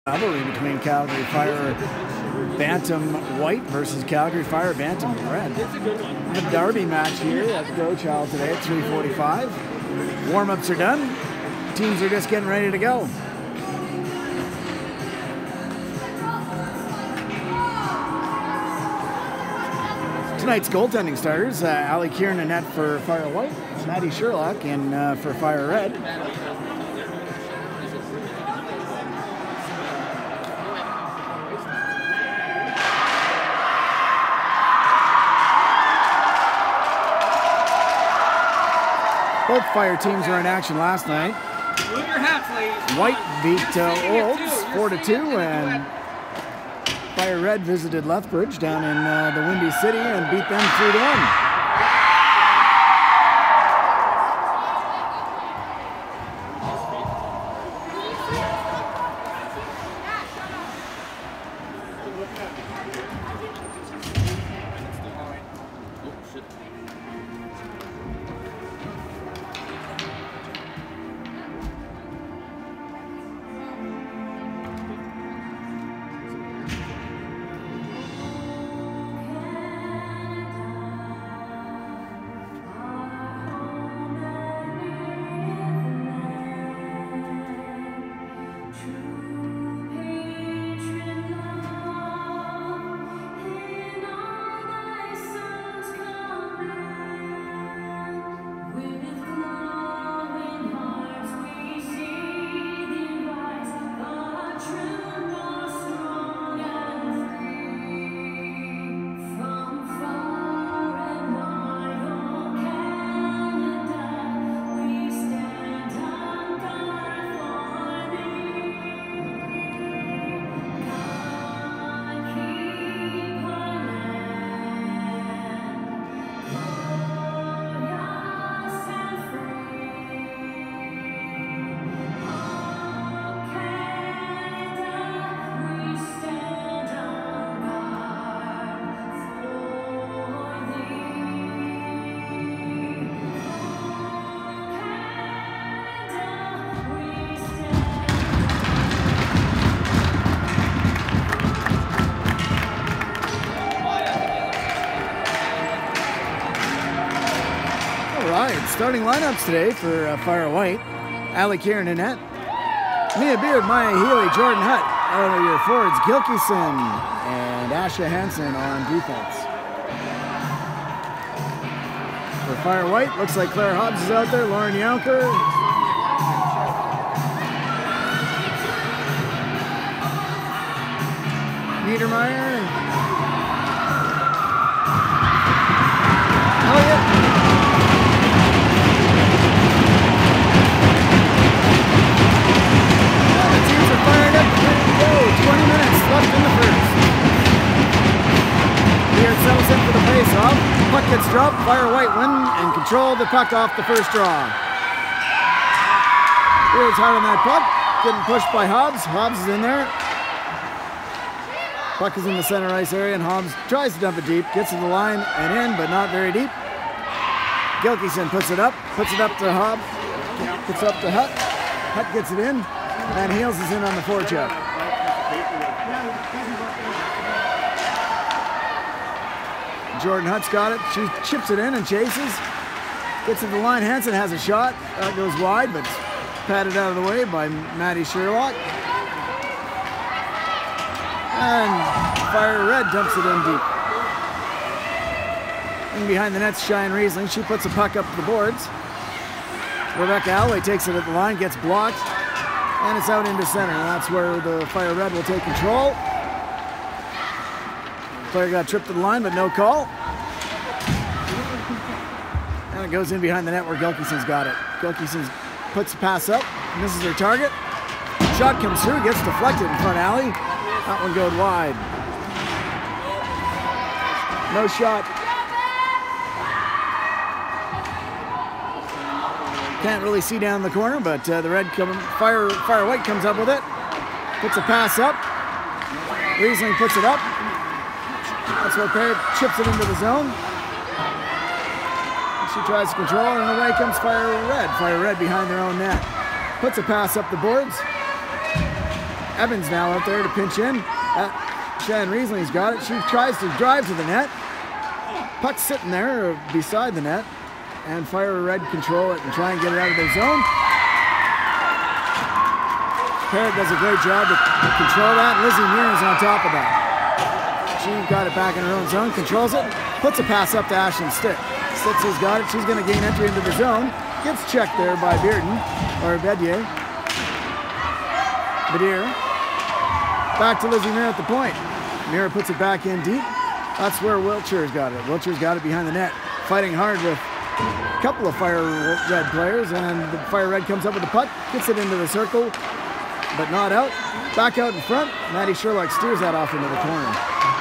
Rivalry between Calgary Fire Bantam White versus Calgary Fire Bantam Red. The derby match here at Crowchild today at 3:45. Warm-ups are done. Teams are just getting ready to go. Tonight's goaltending starters, Ali Kieran and net for Fire White, Maddie Sherlock in for Fire Red. Both Fire teams were in action last night. White beat Olds 4-2, and Fire Red visited Lethbridge down in the Windy City and beat them 3-1. Starting lineups today for Fire White: Ali Kieran in net, Mia Beard, Maya Healy, Jordan Hutt. Out of your forwards, Gilkison and Asha Hansen on defense. For Fire White, looks like Claire Hobbs is out there, Lauren Younker, Niedermeyer, Elliott. Fired up, ready to go. 20 minutes left in the first. Beard settles in for the face-off. Puck gets dropped. Fire White win and control the puck off the first draw. Beard's hard on that puck. Getting pushed by Hobbs. Hobbs is in there. Puck is in the center ice area, and Hobbs tries to dump it deep. Gets to the line and in, but not very deep. Gilkison puts it up to Hobbs. Puts it up to Hutt. Hutt gets it in. And Heels is in on the forecheck. Jordan Hutt's got it. She chips it in and chases. Gets to the line. Hansen has a shot. That goes wide, but patted out of the way by Maddie Sherlock. And Fire Red dumps it in deep. In behind the net's Cheyenne Riesling. She puts a puck up the boards. Rebecca Alloway takes it at the line, gets blocked. And it's out into center. That's where the Fire Red will take control. Player got tripped to the line, but no call. And it goes in behind the net where Gilkison's got it. Gilkison puts the pass up, misses her target. Shot comes through, gets deflected in front alley. That one goes wide. No shot. Can't really see down the corner, but the Fire White comes up with it. Puts a pass up. Riesling puts it up. That's where Perry chips it into the zone. She tries to control, and away comes Fire Red. Fire Red behind their own net. Puts a pass up the boards. Evans now out there to pinch in. Shannon Riesling's got it. She tries to drive to the net. Puck's sitting there beside the net. And Fire Red control it and try and get it out of their zone. Parrott does a great job to control that. Lizzie Mears is on top of that. She got it back in her own zone, controls it, puts a pass up to Ashlyn Stitt. Stitz has got it. She's going to gain entry into the zone. Gets checked there by Bearden, or Bedier. Back to Lizzie Mears at the point. Mears puts it back in deep. That's where Wiltshire's got it. Wiltshire's got it behind the net. Fighting hard with a couple of Fire Red players, and the Fire Red comes up with the puck, gets it into the circle, but not out. Back out in front. Maddie Sherlock steers that off into the corner.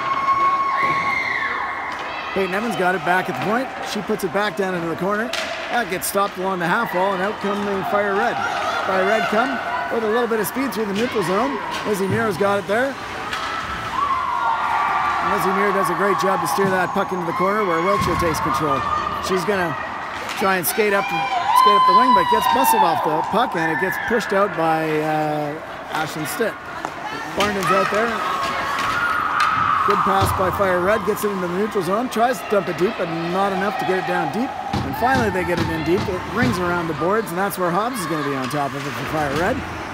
Peyton Evans got it back at the point. She puts it back down into the corner. That gets stopped along the half wall, and out come the Fire Red. Fire Red come with a little bit of speed through the neutral zone. Lizzie Mears got it there. And Lizzie Mears does a great job to steer that puck into the corner where Wiltshire takes control. She's going to try and skate up the wing, but gets bustled off the puck, and it gets pushed out by Ashlyn Stitt. Barnden's out there. Good pass by Fire Red, gets it into the neutral zone, tries to dump it deep, but not enough to get it down deep. And finally they get it in deep. It rings around the boards, and that's where Hobbs is going to be on top of it for Fire Red.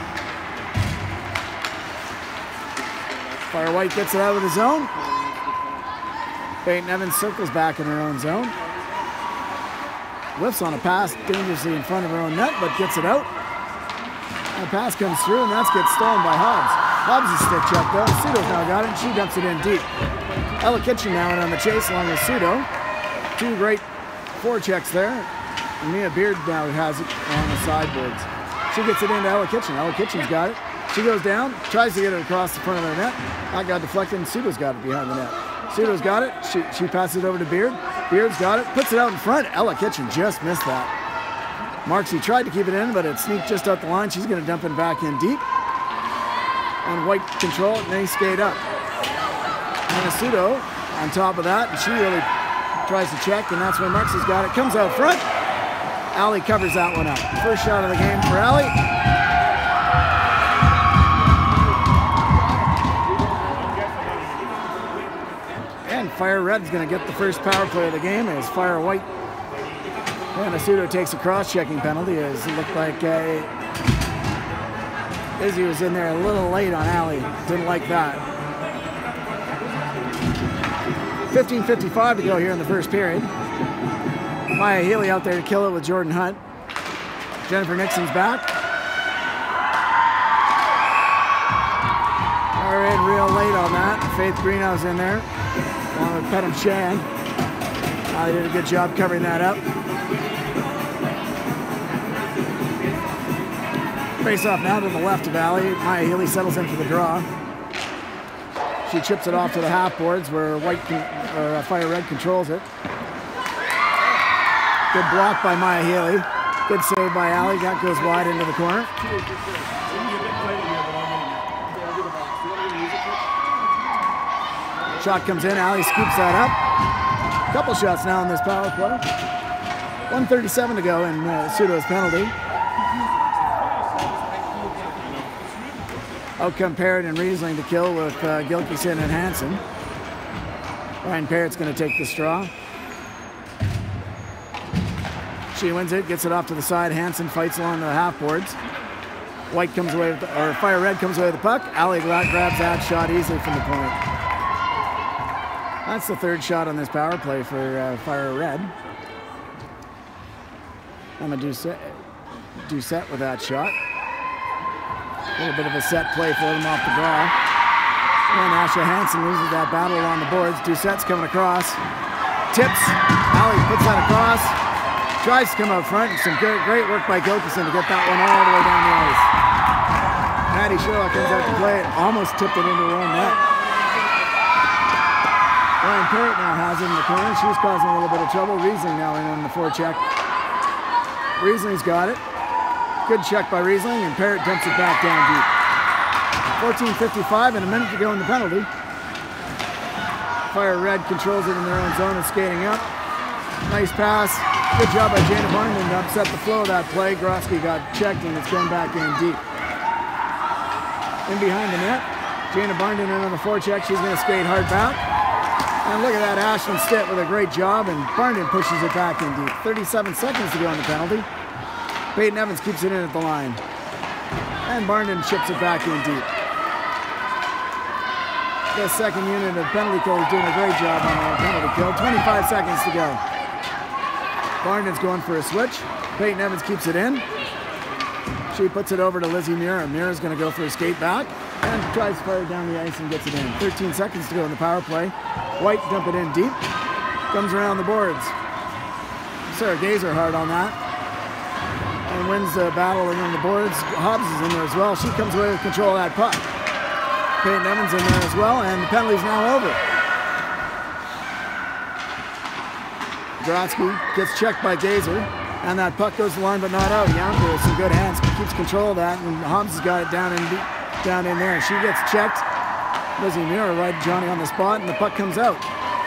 Fire White gets it out of the zone. Peyton Evans circles back in her own zone. Whiffs on a pass dangerously in front of her own net, but gets it out. And the pass comes through, and that gets stolen by Hobbs. Hobbs is stick checked though. Sudo's now got it, and she dumps it in deep. Ella Kitchen now in on the chase along with Sudo. Two great forechecks there. And Mia Beard now has it on the sideboards. She gets it into Ella Kitchen. Ella Kitchen's got it. She goes down, tries to get it across the front of the net. That got deflected, and Sudo's got it behind the net. Sudo's got it. She passes it over to Beard. Beard's got it, puts it out in front. Ella Kitchen just missed that. Marksy tried to keep it in, but it sneaked just out the line. She's going to dump it back in deep. And White control it, and they skate up. And Sudo on top of that, and she really tries to check, and that's when Marksy's got it. Comes out front. Allie covers that one up. First shot of the game for Allie. And Fire Red's going to get the first power play of the game as Fire White. And Asudo takes a cross-checking penalty as it looked like Izzy was in there a little late on Allie. Didn't like that. 15:55 to go here in the first period. Maya Healy out there to kill it with Jordan Hunt. Jennifer Nixon's back. All right, real late on that. Faith Greenhouse in there, along with Petam Shan. They did a good job covering that up. Face off now to the left of Allie. Maya Healy settles in for the draw. She chips it off to the half boards where Fire Red controls it. Good block by Maya Healy. Good save by Allie. That goes wide into the corner. Shot comes in. Allie scoops that up. Couple shots now in this power play. 1:37 to go in Sudo's penalty. Out come Parrott and Riesling to kill with Gilkison and Hansen. Ryan Parrott's going to take the straw. She wins it, gets it off to the side. Hansen fights along the half boards. White comes away with or Fire Red comes away with the puck. Allie grabs that shot easily from the point. That's the third shot on this power play for Fire Red. Emma Doucette with that shot. A little bit of a set play for them off the draw. And Asha Hansen loses that battle on the boards. Doucette's coming across. Tips. Allie puts that across. Tries to come out front. And some great work by Gilkison to get that one all the way down the ice. Maddie Sherlock comes out to play it. Almost tipped it into her own net. Ryan Parrott now has it in the corner. She's causing a little bit of trouble. Riesling now in on the forecheck. Riesling's got it. Good check by Riesling, and Parrott dumps it back down deep. 14:55 and a minute to go in the penalty. Fire Red controls it in their own zone and skating up. Nice pass. Good job by Jana Barnman to upset the flow of that play. Grosky got checked, and it's going back in deep. in behind the net. Jana Barnden in on the forecheck. She's going to skate hard back. And look at that, Ashlyn Stitt with a great job, and Barnden pushes it back in deep. 37 seconds to go on the penalty. Peyton Evans keeps it in at the line. And Barnden chips it back in deep. The second unit of penalty kill is doing a great job on the penalty kill. 25 seconds to go. Barnden's going for a switch. Peyton Evans keeps it in. She puts it over to Lizzie Mira. Mira's going to go for a skate back and tries to fire down the ice and gets it in. 13 seconds to go in the power play. White dump it in deep. Comes around the boards. Sarah Gazer hard on that. And wins the battle around the boards. Hobbs is in there as well. She comes away with control of that puck. Peyton Evans in there as well, and the penalty's now over. Grotsky gets checked by Gazer, and that puck goes to the line but not out. Younker with some good hands keeps control of that, and Hobbs has got it down in there. She gets checked. Lizzie Mira right Johnny on the spot, and the puck comes out.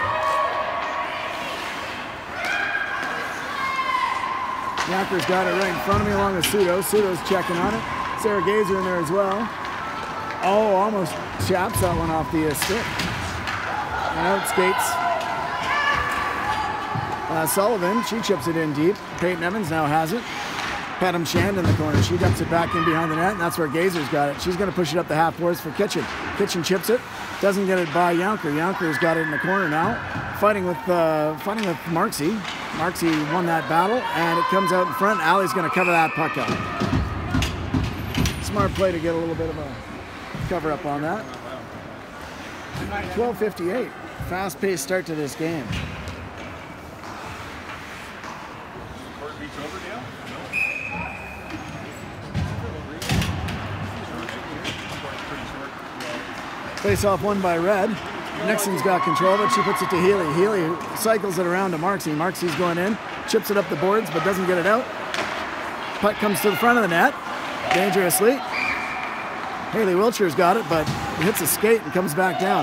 Younker's got it right in front of me along with Sudo. Sudo's checking on it. Sarah Gazer in there as well. Oh, almost chaps that one off the stick. And out skates Sullivan. She chips it in deep. Peyton Evans now has it. Padam Shand in the corner. She dumps it back in behind the net, and that's where Gazer's got it. She's going to push it up the half boards for Kitchen. Kitchen chips it. Doesn't get it by Younker. Younker's got it in the corner now. Fighting with Marksy. Marksy won that battle, and it comes out in front. Allie's going to cover that puck up. Smart play to get a little bit of a cover up on that. 12:58. Fast-paced start to this game. Face-off won by Red. Nixon's got control of it. She puts it to Healy. Healy cycles it around to Marksy. Marksy's going in, chips it up the boards, but doesn't get it out. Puck comes to the front of the net, dangerously. Haley Wiltshire's got it, but hits a skate and comes back down.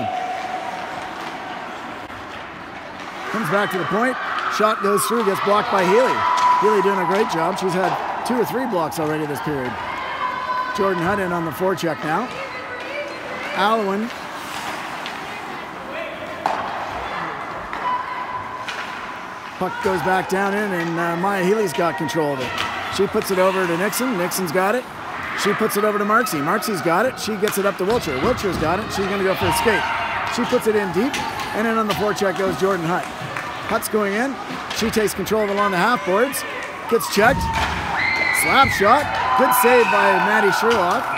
Comes back to the point. Shot goes through, gets blocked by Healy. Healy doing a great job. She's had 2 or 3 blocks already this period. Jordan Hunt in on the forecheck now. Alwyn. Puck goes back down in, and Maya Healy's got control of it. She puts it over to Nixon. Nixon's got it. She puts it over to Marksy. Marksy's got it. She gets it up to Wiltshire. Wiltshire's got it. She's going to go for a skate. She puts it in deep, and then on the forecheck goes Jordan Hutt. Hutt's going in. She takes control of it along the half boards. Gets checked. Slap shot. Good save by Maddie Sherlock.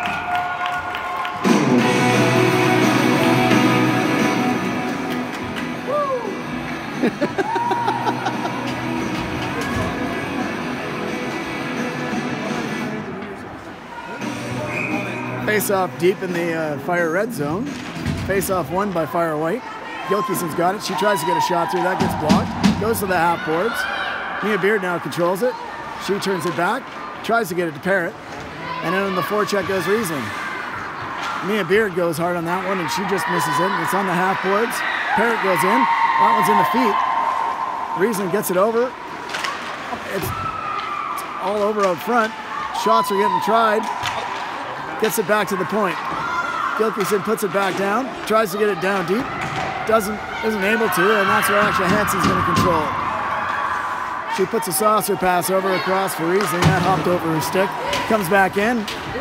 Face-off deep in the Fire Red zone. Face-off won by Fire White. Gilkison's got it. She tries to get a shot through. That gets blocked. Goes to the half boards. Mia Beard now controls it. She turns it back. Tries to get it to Parrott. And then on the forecheck goes Riesling. Mia Beard goes hard on that one, and she just misses it. It's on the half boards. Parrott goes in. That one's in the feet. Riesling gets it over. It's all over out front. Shots are getting tried. Gets it back to the point. Gilkison puts it back down. Tries to get it down deep. Isn't able to, and that's where actually Hansen's going to control it. She puts a saucer pass over across for Riesling. That hopped over her stick. Comes back in.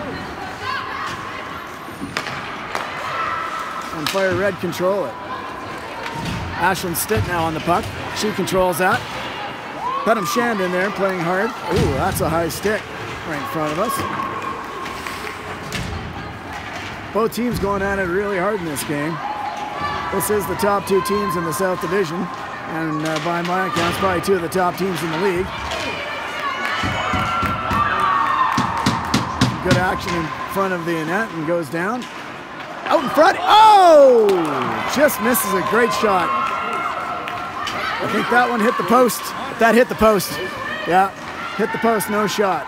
And Fire Red control it. Ashlyn Stitt now on the puck. She controls that. Pedham Shand in there playing hard. Ooh, that's a high stick right in front of us. Both teams going at it really hard in this game. This is the top 2 teams in the South Division, and by my accounts, probably 2 of the top teams in the league. Good action in front of the net and goes down. Out in front. Oh! Just misses a great shot. I think that one hit the post. That hit the post. Yeah, hit the post, no shot.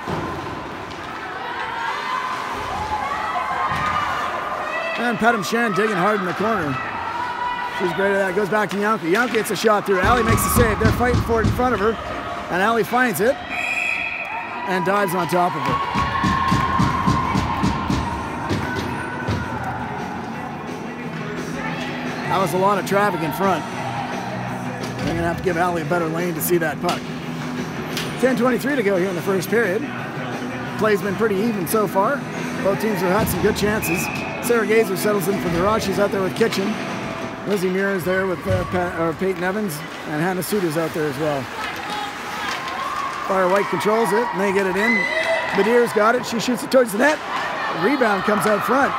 And Pedham Shan digging hard in the corner. She's great at that. Goes back to Yankee. Yankee gets a shot through. Allie makes the save. They're fighting for it in front of her. And Allie finds it and dives on top of it. That was a lot of traffic in front. They're going to have to give Allie a better lane to see that puck. 10:23 to go here in the first period. Play's been pretty even so far. Both teams have had some good chances. Sarah Gazer settles in for the rush. She's out there with Kitchen. Lizzie Muir is there with Peyton Evans, and Hannah Suter's out there as well. Fire White controls it, and they get it in. Badier's got it. She shoots it towards the net. The rebound comes out front.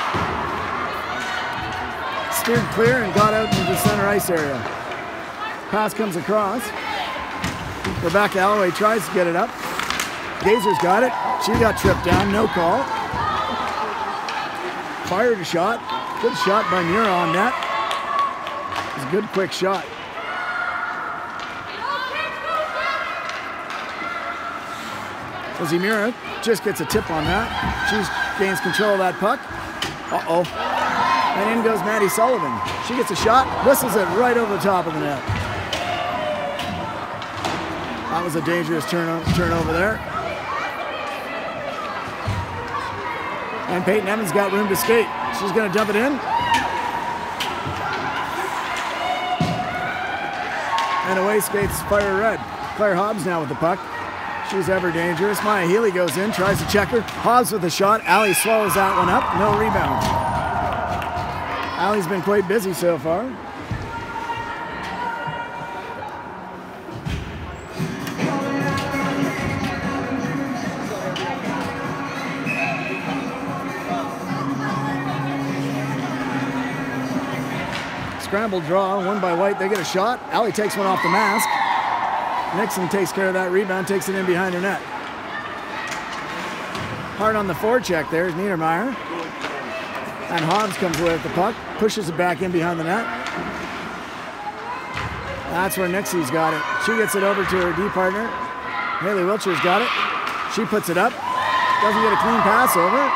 Steered clear and got out into the center ice area. Pass comes across. Rebecca Alloway tries to get it up. Gazer's got it. She got tripped down. No call. Fired a shot. Good shot by Muir on net. It was a good quick shot. Lizzie Muir just gets a tip on that. She gains control of that puck. Uh-oh. And in goes Maddie Sullivan. She gets a shot, whistles it right over the top of the net. That was a dangerous turnover there. And Peyton Evans got room to skate. She's going to dump it in. And away skates Fire Red. Claire Hobbs now with the puck. She's ever dangerous. Maya Healy goes in, tries to check her. Hobbs with a shot. Allie swallows that one up. No rebound. Allie's been quite busy so far. Scramble draw, won by White. They get a shot. Allie takes one off the mask. Nixon takes care of that rebound, takes it in behind her net. Hard on the forecheck there is Niedermeyer. And Hobbs comes away with the puck, pushes it back in behind the net. That's where Nixie's got it. She gets it over to her D partner. Haley Wiltshire's got it. She puts it up. Doesn't get a clean pass over.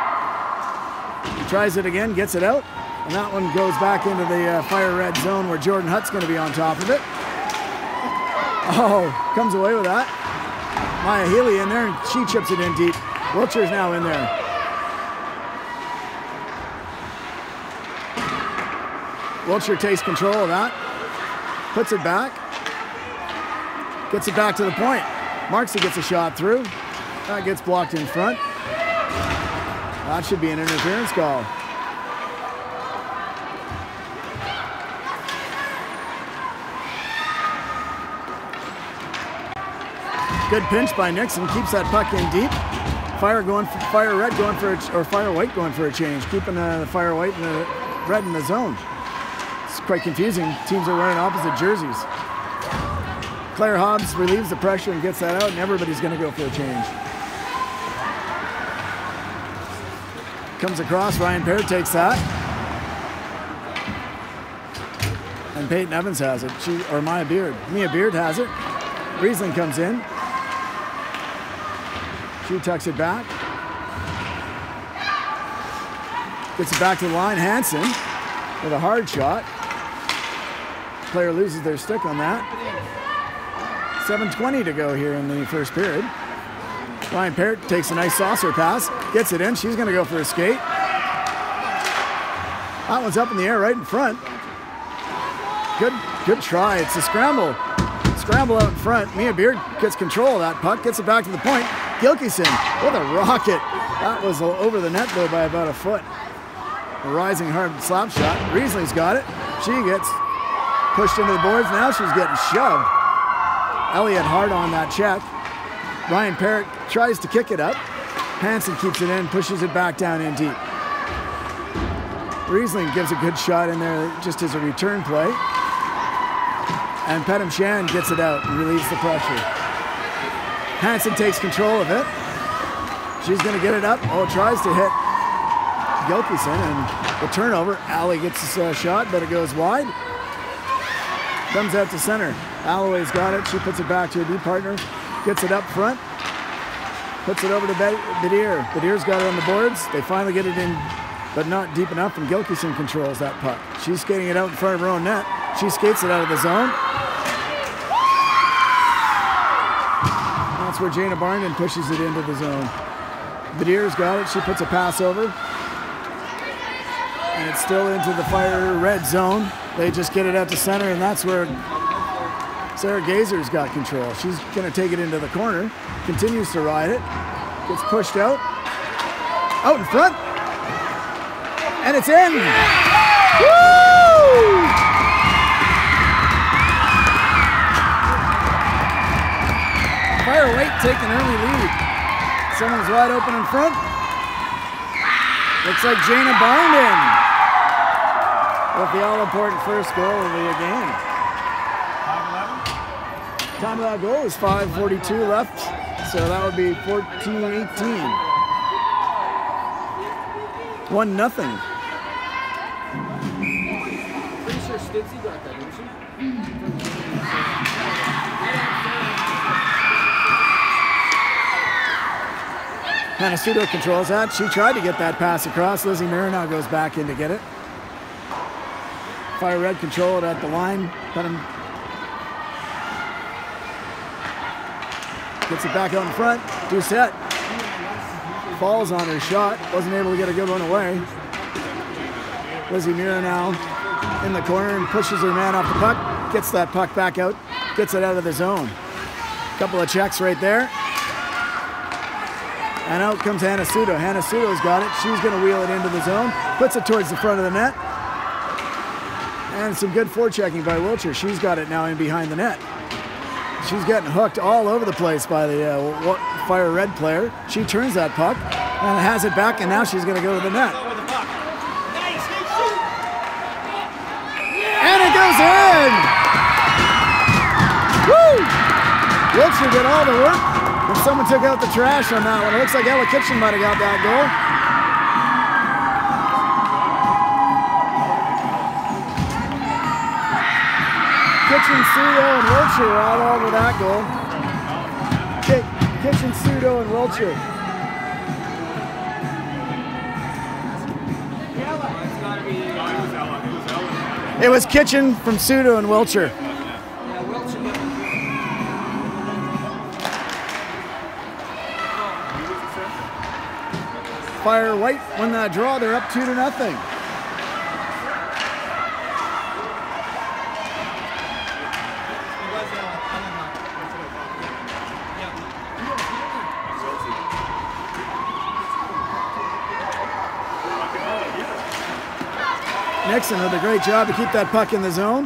Tries it again, gets it out. And that one goes back into the Fire Red zone where Jordan Hutt's going to be on top of it. Oh, comes away with that. Maya Healy in there, and she chips it in deep. Wiltshire's now in there. Wiltshire takes control of that. Puts it back. Gets it back to the point. Marksy gets a shot through. That gets blocked in front. That should be an interference call. Good pinch by Nixon, keeps that puck in deep. Fire Red going for or Fire White going for a change, keeping the Fire White and the Red in the zone. It's quite confusing. Teams are wearing opposite jerseys. Claire Hobbs relieves the pressure and gets that out, and everybody's going to go for a change. Comes across, Ryan Peart takes that. And Peyton Evans has it, Mia Beard has it. Riesling comes in. She tucks it back. Gets it back to the line. Hansen with a hard shot. Player loses their stick on that. 7:20 to go here in the first period. Ryan Peart takes a nice saucer pass. Gets it in. She's going to go for a skate. That one's up in the air right in front. Good try. It's a scramble. Scramble out in front. Mia Beard gets control of that puck. Gets it back to the point. Gilkyson with a rocket. That was over the net though by about a foot. A rising hard slap shot. Riesling's got it. She gets pushed into the boards. Now she's getting shoved. Elliott hard on that check. Ryan Peart tries to kick it up. Hansen keeps it in, pushes it back down in deep. Riesling gives a good shot in there just as a return play. And Pedam Shan gets it out and relieves the pressure. Hansen takes control of it. She's going to get it up. Oh, tries to hit Gilkyson, and the turnover. Allie gets a shot, but it goes wide. Comes out to center. Alloway's got it. She puts it back to her D partner. Gets it up front. Puts it over to Badier. Badier's got it on the boards. They finally get it in, but not deep enough, and Gilkyson controls that puck. She's skating it out in front of her own net. She skates it out of the zone. That's where Jana Barnden pushes it into the zone. Badier's got it. She puts a pass over. And it's still into the Fire Red zone. They just get it out to center, and that's where Sarah Gazer's got control. She's going to take it into the corner, continues to ride it, gets pushed out in front, and it's in. Woo! Fire White take an early lead. Someone's wide open in front. Looks like Jana Barnden with the all-important first goal of the game. Time of that goal is 5:42 left, so that would be 14-18. 1-0. Pretty sure Stitzy got that, didn't she? Hanasudo controls that. She tried to get that pass across. Lizzie Mira now goes back in to get it. Fire Red control it at the line. Gets it back out in front. Doucette falls on her shot. Wasn't able to get a good one away. Lizzie Mira now in the corner and pushes her man off the puck. Gets that puck back out. Gets it out of the zone. Couple of checks right there. And out comes Hanasudo. Hanasudo's got it. She's going to wheel it into the zone. Puts it towards the front of the net. And some good forechecking by Wiltshire. She's got it now in behind the net. She's getting hooked all over the place by the Fire Red player. She turns that puck and has it back, and now she's going to go to the net. And it goes in! Woo! Wiltshire did all the work. And someone took out the trash on that one. It looks like Ella Kitchen might have got that goal. Kitchen, Pseudo, and Wiltshire are all over that goal. Kitchen, Pseudo, and Wiltshire. It was Kitchen from Pseudo and Wiltshire. Fire White won that draw. They're up 2-0. Nixon did a great job to keep that puck in the zone.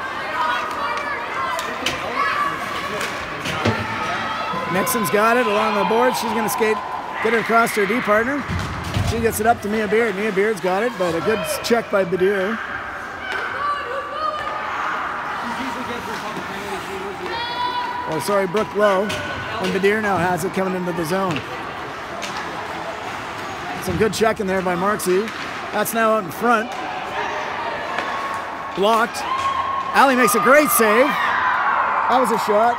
Nixon's got it along the board. She's going to skate, get it across to her D partner. She gets it up to Mia Beard. Mia Beard's got it, but a good check by Badir. Oh, sorry, Brooke Lowe. And Badir now has it coming into the zone. Some good checking there by Marksy. That's now out in front. Blocked. Allie makes a great save. That was a shot.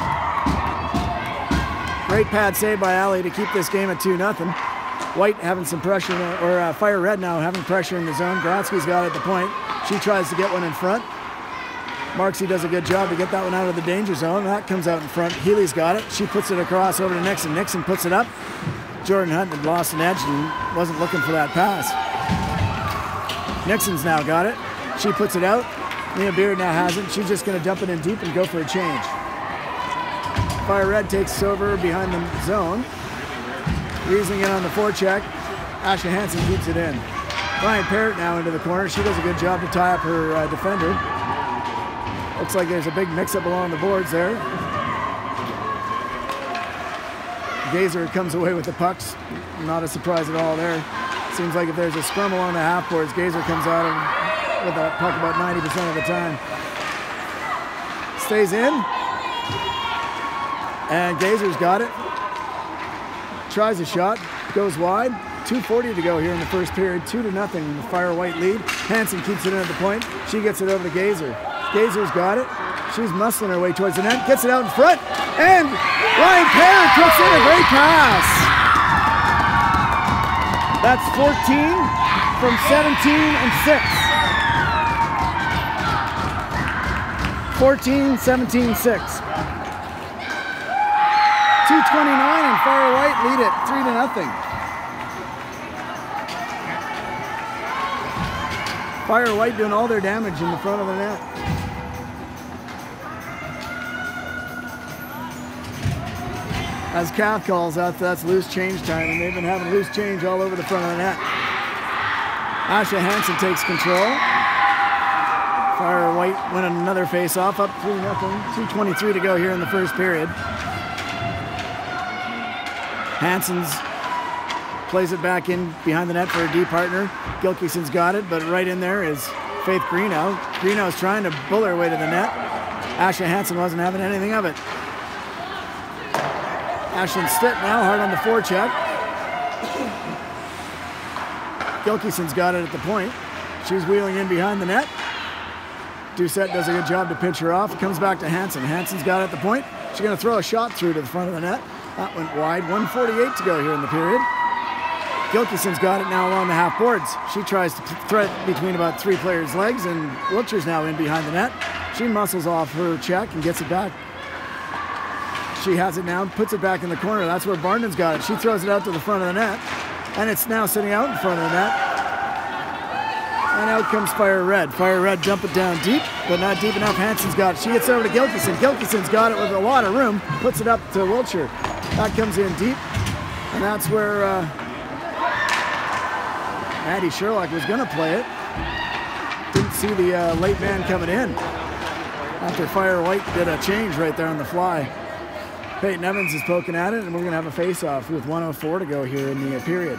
Great pad save by Allie to keep this game at 2-0. White having some pressure, or Fire Red now having pressure in the zone. Grotsky's got it at the point. She tries to get one in front. Marksy does a good job to get that one out of the danger zone. That comes out in front. Healy's got it. She puts it across over to Nixon. Nixon puts it up. Jordan Hunt had lost an edge and wasn't looking for that pass. Nixon's now got it. She puts it out. Mia Beard now has it. She's just going to dump it in deep and go for a change. Fire Red takes over behind the zone. Using it on the forecheck. Ashley Hansen keeps it in. Ryan Parrott now into the corner. She does a good job to tie up her defender. Looks like there's a big mix-up along the boards there. Gazer comes away with the pucks. Not a surprise at all there. Seems like if there's a scrum along the half boards, Gazer comes out with that puck about 90% of the time. Stays in. And Gazer's got it. Tries a shot, goes wide. 2:40 to go here in the first period. 2-0, the Fire White lead. Hansen keeps it in at the point. She gets it over to Gazer. Gazer's got it. She's muscling her way towards the net. Gets it out in front. And Ryan Parrott puts in a great pass. That's 14 from 17 and 6. 14, 17, 6. 2:29 and Fire White lead it 3-0. Fire White doing all their damage in the front of the net. As Calf calls out, that's loose change time, and they've been having loose change all over the front of the net. Asha Hansen takes control. Fire White winning another face-off, up 3-0. 2:23 to go here in the first period. Hansen's plays it back in behind the net for a D partner. Gilkison's got it, but right in there is Faith Greenough. Greenough's trying to bull her way to the net. Ashley Hansen wasn't having anything of it. Ashlyn Stitt now hard on the forecheck. Gilkison's got it at the point. She's wheeling in behind the net. Doucette does a good job to pinch her off. Comes back to Hansen. Hansen's got it at the point. She's going to throw a shot through to the front of the net. That went wide. 1:48 to go here in the period. Gilkison's got it now along the half boards. She tries to thread between about 3 players' legs, and Wiltshire's now in behind the net. She muscles off her check and gets it back. She has it now, puts it back in the corner. That's where Barnden's got it. She throws it out to the front of the net, and it's now sitting out in front of the net. And out comes Fire Red. Fire Red dump it down deep, but not deep enough. Hansen's got it. She gets over to Gilkison. Gilkison's got it with a lot of room, puts it up to Wiltshire. That comes in deep, and that's where Maddie Sherlock was going to play it. Didn't see the late man coming in after Fire White did a change right there on the fly. Peyton Evans is poking at it, and we're going to have a face-off with 1:04 to go here in the period.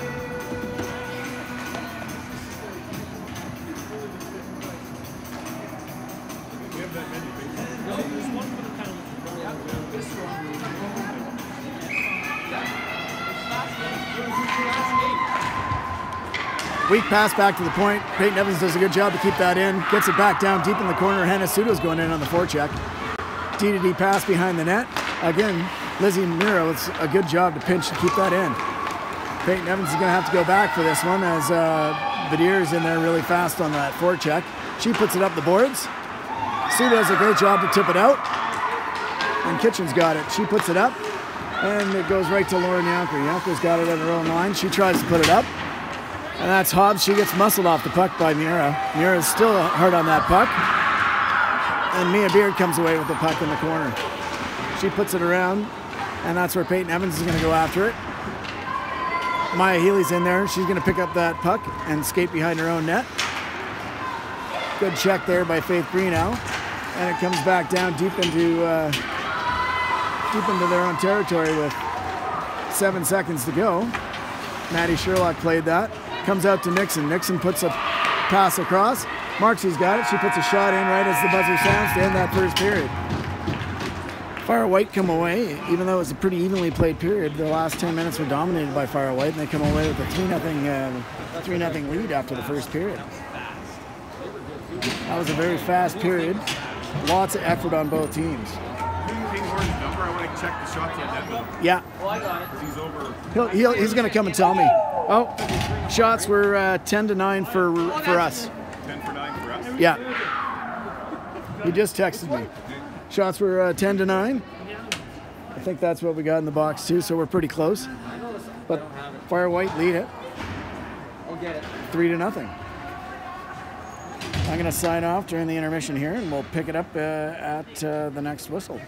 Weak pass back to the point. Peyton Evans does a good job to keep that in. Gets it back down deep in the corner. Hannah Sudo's going in on the forecheck. D-to-D pass behind the net. Again, Lizzie Miro, it's a good job to pinch and keep that in. Peyton Evans is going to have to go back for this one as Badier's in there really fast on that forecheck. She puts it up the boards. Sudo does a great job to tip it out. And Kitchen's got it. She puts it up. And it goes right to Lauren Yonker. Yonker's got it at her own line. She tries to put it up. And that's Hobbs. She gets muscled off the puck by Mira. Mira's still hard on that puck. And Mia Beard comes away with the puck in the corner. She puts it around, and that's where Peyton Evans is going to go after it. Maya Healy's in there. She's going to pick up that puck and skate behind her own net. Good check there by Faith Greenough. And it comes back down deep into their own territory with 7 seconds to go. Maddie Sherlock played that. Comes out to Nixon. Nixon puts a pass across. Marksy's got it. She puts a shot in right as the buzzer sounds to end that first period. Fire White come away, even though it was a pretty evenly played period. The last 10 minutes were dominated by Fire White, and they come away with a 3-0 lead after the first period. That was a very fast period. Lots of effort on both teams. Yeah. He's over. He's going to come and tell me. Oh, shots were 10-9 for us. 10 for 9 for us? Yeah. He just texted me. Shots were 10-9. I think that's what we got in the box too, so we're pretty close. But Fire White lead it. 3-0. I'm going to sign off during the intermission here, and we'll pick it up at the next whistle.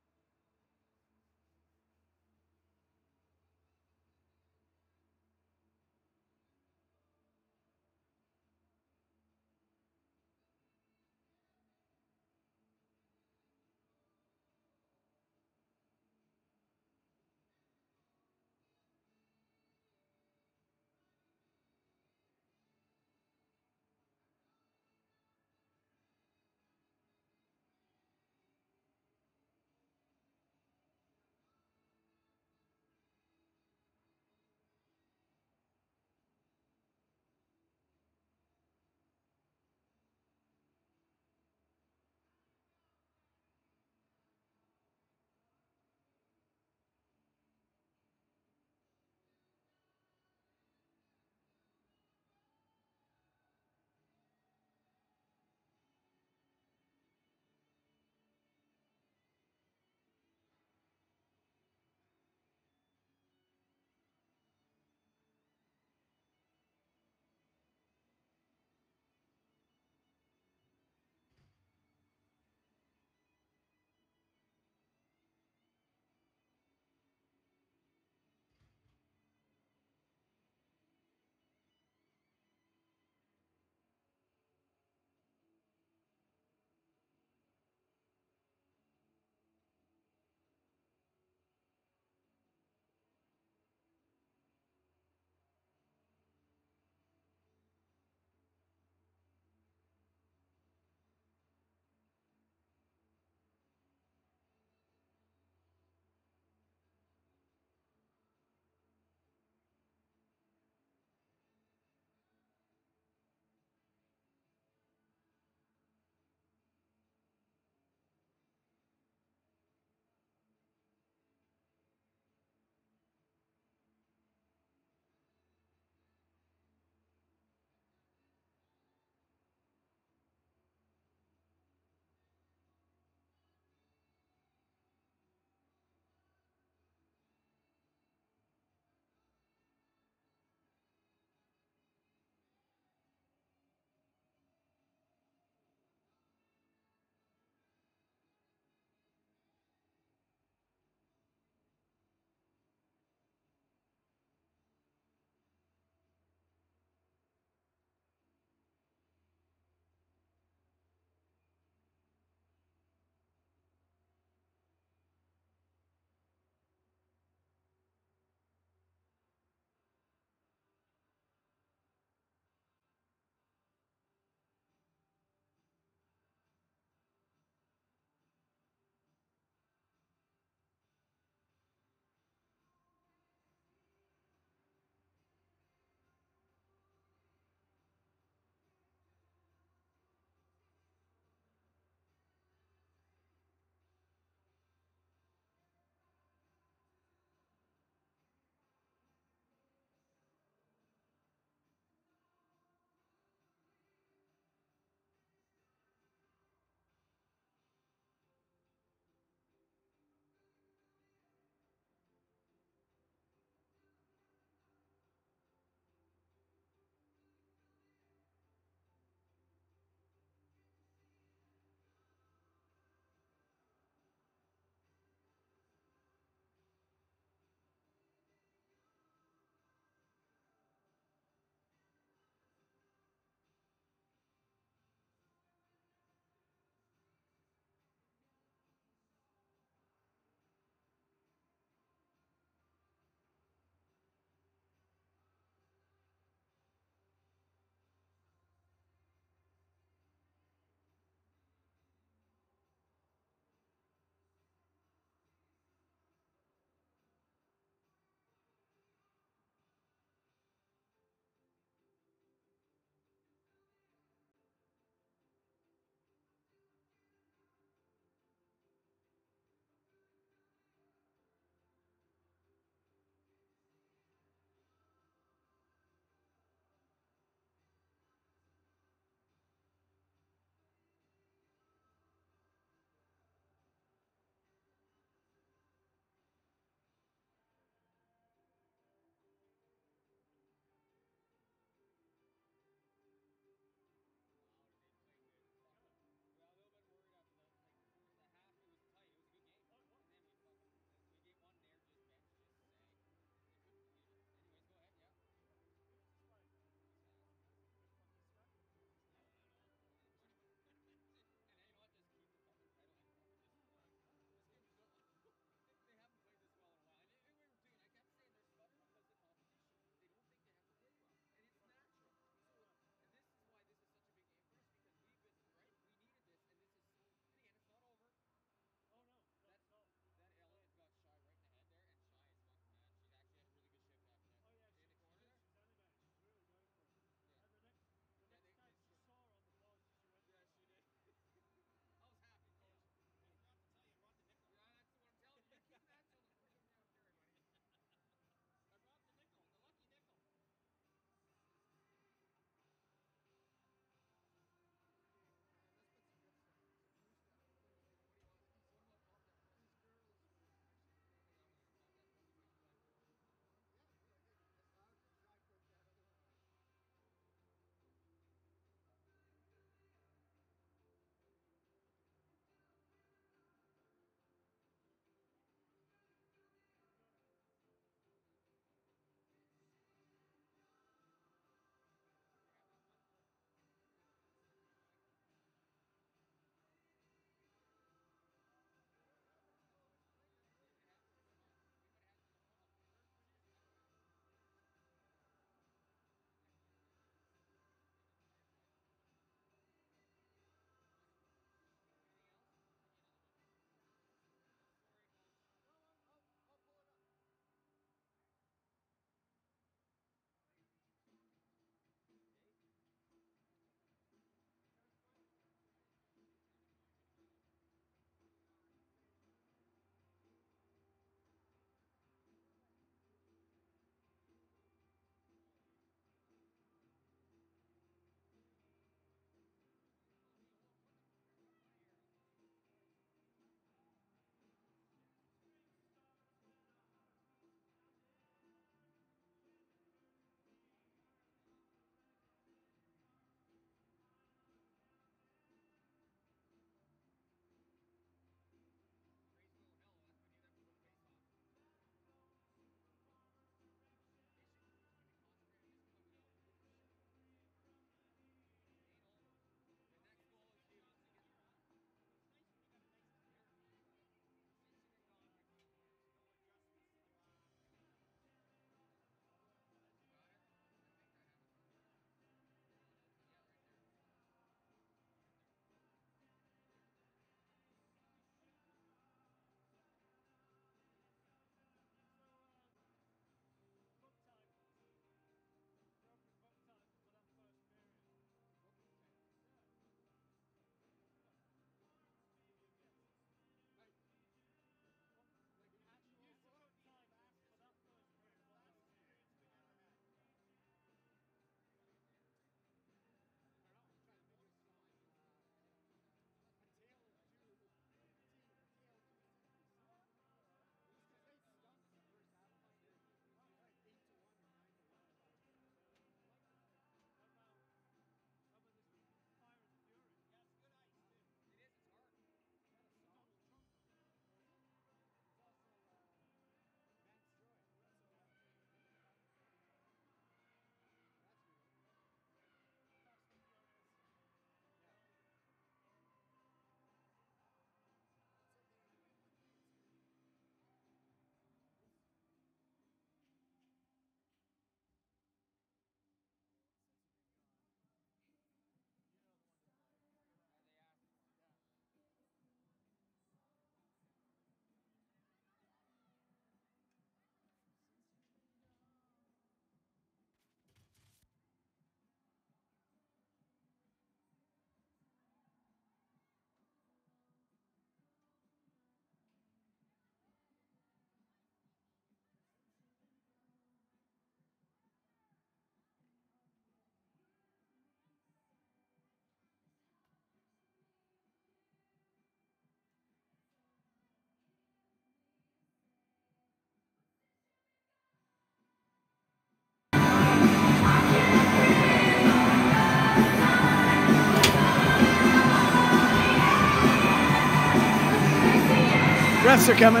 refs are coming.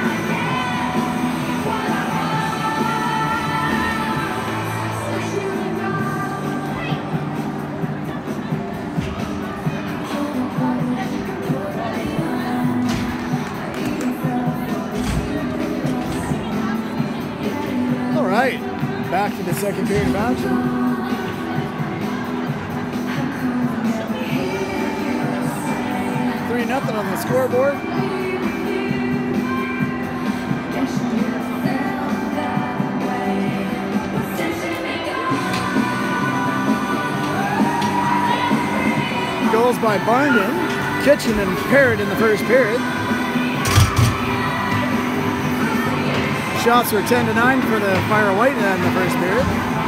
All right, back to the second period of action. Nothing on the scoreboard. Goals by Barnden, Kitchen, and Parrott in the first period. Shots were 10-9 for the Fire White in the first period.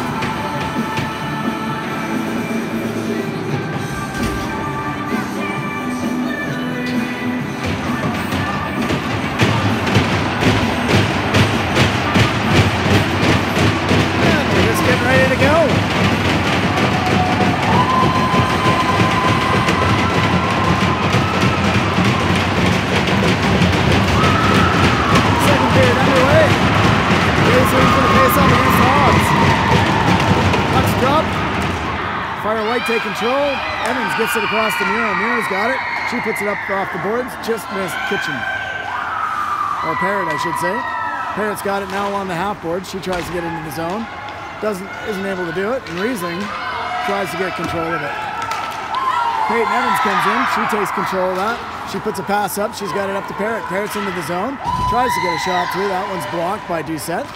Take control. Evans gets it across the mirror. Mirror's got it. She puts it up off the boards. Just missed Kitchen. Or Parrott, I should say. Parrott's got it now on the half board. She tries to get into the zone. Isn't able to do it. And Riesling tries to get control of it. Peyton Evans comes in. She takes control of that. She puts a pass up. She's got it up to Parrott. Parrott's into the zone. Tries to get a shot through. That one's blocked by Doucette.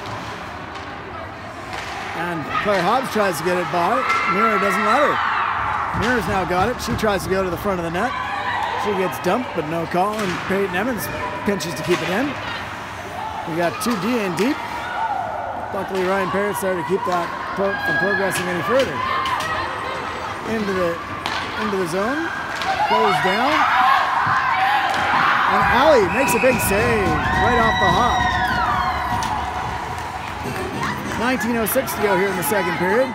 And Claire Hobbs tries to get it by. Mirror doesn't let her. Mirror's now got it. She tries to go to the front of the net. She gets dumped, but no call, and Peyton Evans pinches to keep it in. We got 2D in deep. Luckily, Ryan Parrott's there to keep that from progressing any further. Into the zone. Closed down. And Allie makes a big save right off the hop. 19:06 to go here in the second period.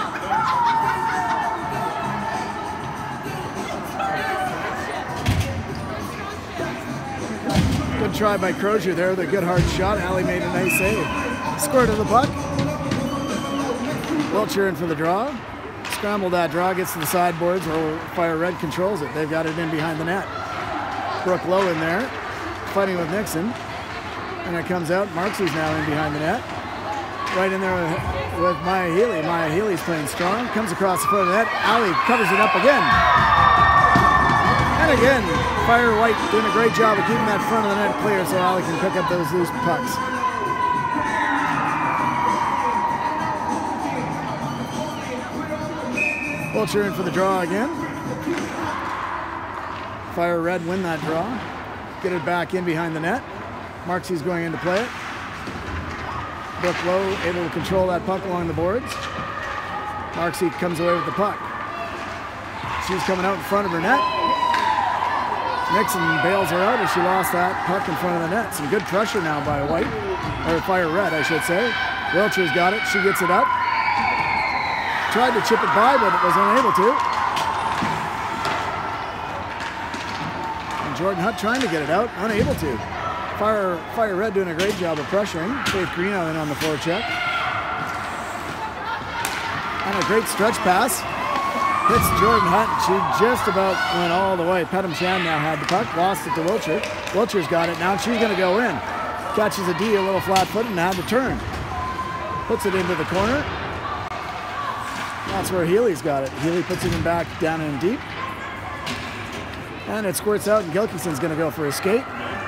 Good try by Crozier there, the good hard shot. Allie made a nice save. Squirt of the puck. Welcher in for the draw. Scramble that draw, gets to the sideboards, or Fire Red controls it. They've got it in behind the net. Brooke Lowe in there, fighting with Nixon. And it comes out. Marksy's now in behind the net. Right in there with Maya Healy. Maya Healy's playing strong. Comes across the front of the net. Allie covers it up again. And again, Fire White doing a great job of keeping that front of the net clear so Allie can pick up those loose pucks. Welcher in for the draw again. Fire Red win that draw. Get it back in behind the net. Marksy's going in to play it. Brooke Lowe able to control that puck along the boards. Marksy comes away with the puck. She's coming out in front of her net. Nixon bails her out as she lost that puck in front of the net. Some good pressure now by White, or Fire Red, I should say. Welcher's got it. She gets it up. Tried to chip it by, but it was unable to. And Jordan Hutt trying to get it out, unable to. Fire Red doing a great job of pressuring. Faith Greeno in on the forecheck. And a great stretch pass. Hits Jordan Hutt. She just about went all the way. Pedham Shan now had the puck. Lost it to Welcher. Welcher's got it now. She's going to go in. Catches a D a little flat-footed and had to turn. Puts it into the corner. That's where Healy's got it. Healy puts it in back down in deep. And it squirts out, and Gilkison's going to go for a skate.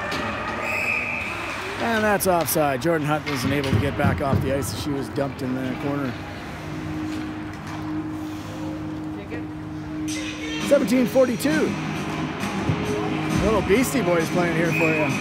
And that's offside. Jordan Hutt wasn't able to get back off the ice as she was dumped in the corner. 17:42. Little Beastie Boys playing here for you.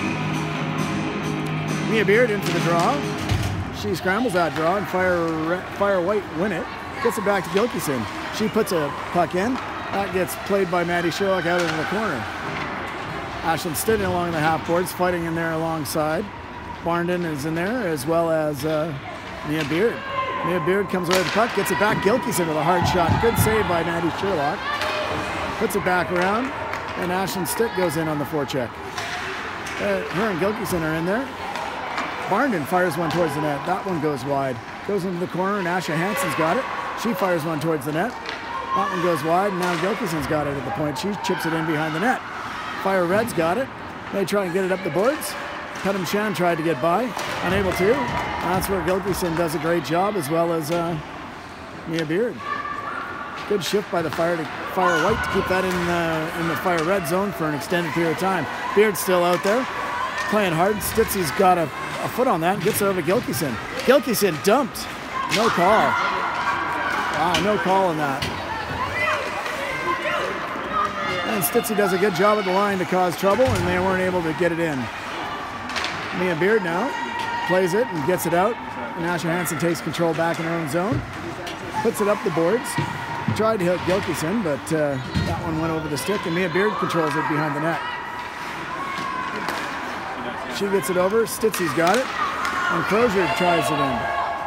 Mia Beard in for the draw. She scrambles that draw, and Fire White win it. Gets it back to Gilkison. She puts a puck in. That gets played by Maddie Sherlock out into the corner. Ashlyn Stidden along the half boards, fighting in there alongside. Barnden is in there, as well as Mia Beard. Mia Beard comes away with the puck, gets it back. Gilkison with a hard shot. Good save by Maddie Sherlock. Puts it back around, and Ashlyn Stitt goes in on the forecheck. Her and Gilkyson are in there. Barnden fires one towards the net. That one goes wide. Goes into the corner, and Asha Hansen's got it. She fires one towards the net. That one goes wide, and now Gilkyson's got it at the point. She chips it in behind the net. Fire Red's got it. They try and get it up the boards. Pedam Shan tried to get by, unable to. That's where Gilkyson does a great job, as well as Mia Beard. Good shift by the Fire White to keep that in the Fire Red zone for an extended period of time. Beard's still out there, playing hard. Stitzy's got a foot on that and gets it over to Gilkyson. Gilkyson dumped. No call. Wow, no call on that. And Stitzy does a good job at the line to cause trouble, and they weren't able to get it in. Mia Beard now plays it and gets it out. And Asha Hansen takes control back in her own zone. Puts it up the boards. Tried to hit Gilkyson, but that one went over the stick, and Mia Beard controls it behind the net. She gets it over. Stitzy's got it, and Crozier tries it in.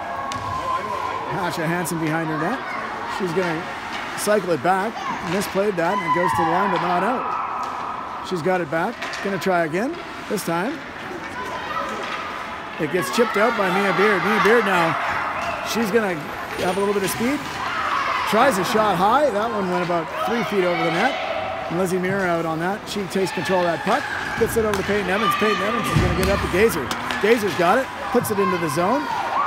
Asha Hansen behind her net. She's going to cycle it back. Misplayed that, and it goes to the line, but not out. She's got it back. Going to try again. This time, it gets chipped out by Mia Beard. Mia Beard now, she's going to have a little bit of speed. Tries a shot high. That one went about 3 feet over the net. And Lizzie Muir out on that. She takes control of that puck. Gets it over to Peyton Evans. Peyton Evans is going to get it up to Gazer. Gazer's got it. Puts it into the zone.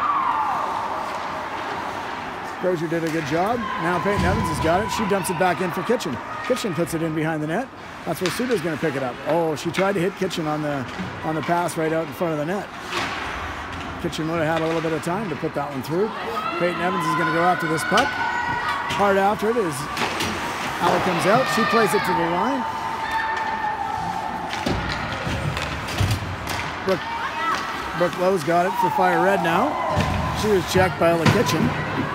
Crozier did a good job. Now Peyton Evans has got it. She dumps it back in for Kitchen. Kitchen puts it in behind the net. That's where Suda's going to pick it up. Oh, she tried to hit Kitchen on the pass right out in front of the net. Kitchen would have had a little bit of time to put that one through. Peyton Evans is going to go after this puck. Hard after it as Allie comes out. She plays it to the line. Brooke Lowe's got it for Fire Red now. She was checked by Ella Kitchen.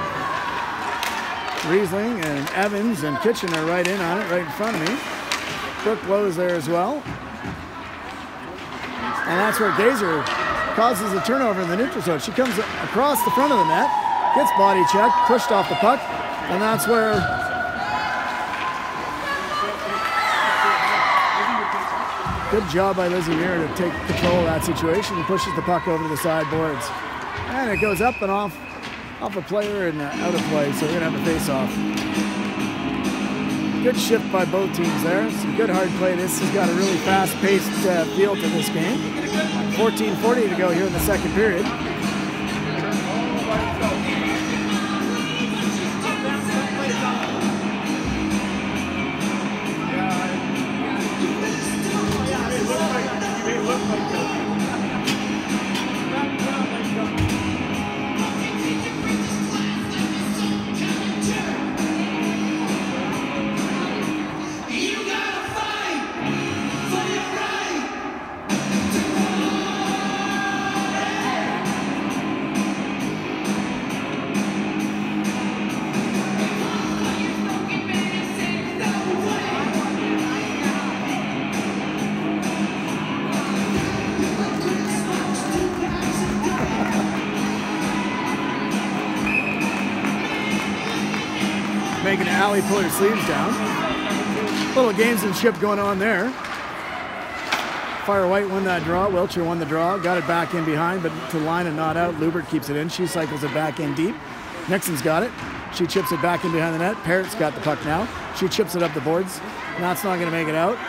Riesling and Evans and Kitchen are right in on it, right in front of me. Brooke Lowe is there as well. And that's where Gazer causes a turnover in the neutral zone. She comes across the front of the net, gets body checked, pushed off the puck, and that's where good job by Lizzie Muir to take control of that situation and pushes the puck over to the sideboards. And it goes up and off a player and out of play, so we're going to have a face-off. Good shift by both teams there. Some good hard play. This has got a really fast-paced feel to this game. 14:40 to go here in the second period. Making Allie pull her sleeves down. Little gamesmanship going on there. Fire White won that draw. Wiltshire won the draw. Got it back in behind, but to line and not out. Lubert keeps it in. She cycles it back in deep. Nixon's got it. She chips it back in behind the net. Parrott's got the puck now. She chips it up the boards. That's not going to make it out.